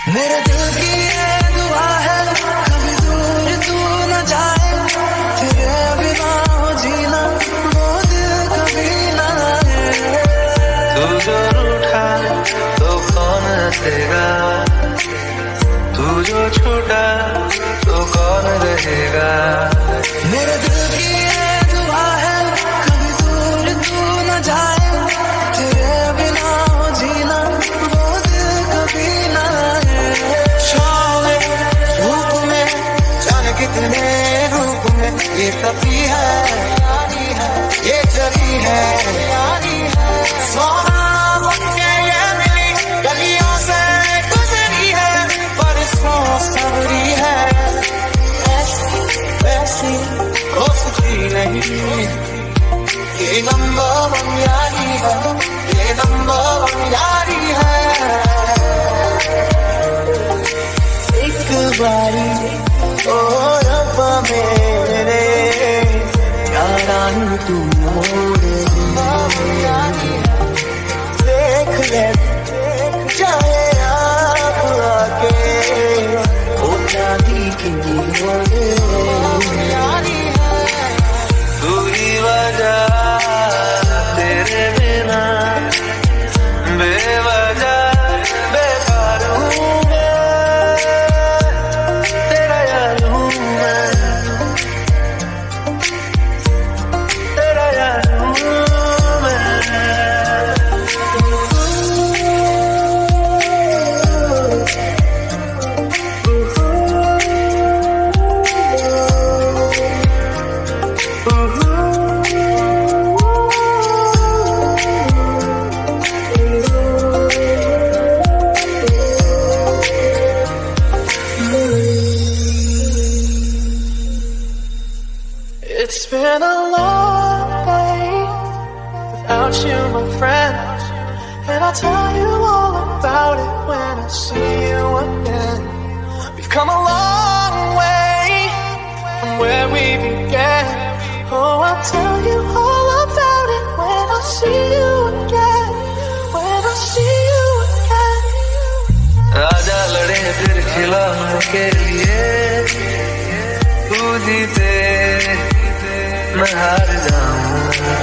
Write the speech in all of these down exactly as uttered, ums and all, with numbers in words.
मेरे दिल की ये दुआ है कभी दूर तू न जाए, तेरे बिना हो जीना वो दिल कभी ना आए। तू जो रूठा तो कौन हंसेगा, तू जो छूटा तो कौन रहेगा। मेरे दिल की ये दुआ है कभी दूर तू न जाए, तेरे बिना हो जीना वो दिल कभी ना आए। छाँव में धूप में जाने कितने रूप में ये तभी है यारी है, ये जरी है यारी है। सोना बनके ये मिली गलियों से गुजरी है, परसों सबरी है ऐसी वैसी हो सकी नहीं। ये नंबर वन यारी है, ये नंबर वन यारी है। एक बारी ओ रब्बा मेरे यारा तू मोड़ देख ले चाहे आप आके ओ चांदी की मोड़े यारी है। तू ही वजह तेरे बिना बेवजह बेकार हूँ मैं, तेरा यार हूँ मैं, तेरा यार हूँ मैं। It's been a long day without you, my friend, and I'll tell you all about it when I see you again. We've come a long way from where we began. Oh, I'll tell you all about it when I see you again, when I see you again. आजा लड़े फिर खिलौनों के लिए, तू जीते मैं हार जाऊं।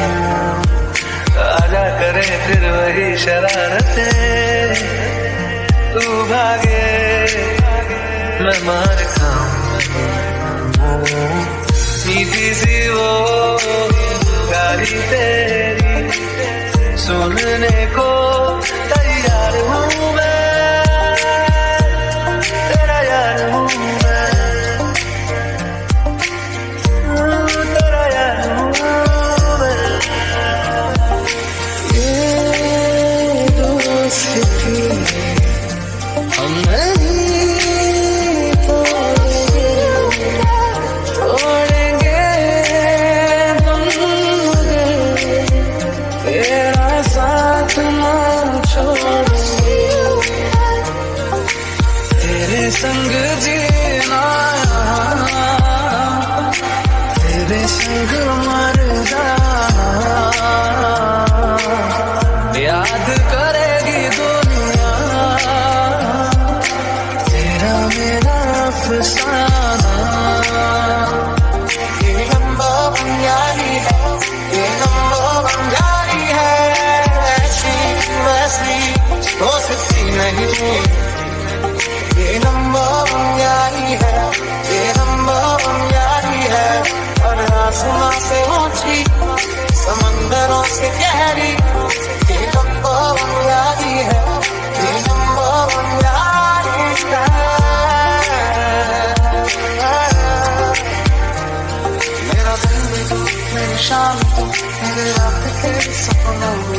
आजा करें फिर वही शरारतें, तू भागे मैं मार खाऊं। मीठी सी वो गाली तेरी सुनने को तैयार हूँ मैं, तेरा यार हूँ मैं, तेरा यार हूँ मैं। ये दोस्ती हम नहीं तोड़ेंगे, तोड़ेंगे हम मगर तेरा साथ ना छोड़ेंगे। तेरे संग जीना, तेरे संग मर जाना, याद करेगी दुनिया तेरा मेरा अफसाना। ये नंबर वन यारी है, ये नंबर वन यारी है, ऐसी वैसी हो सकती नहीं। ये नंबर वन यारी है, ये नंबर वन यारी है, और आसमां से ऊंची समंदरों से गहरी। ये नंबर वन यारी है, ये नंबर वन यारी है। मेरा दिन भी तू, मेरी शाम तू, मेरे रात के सपनों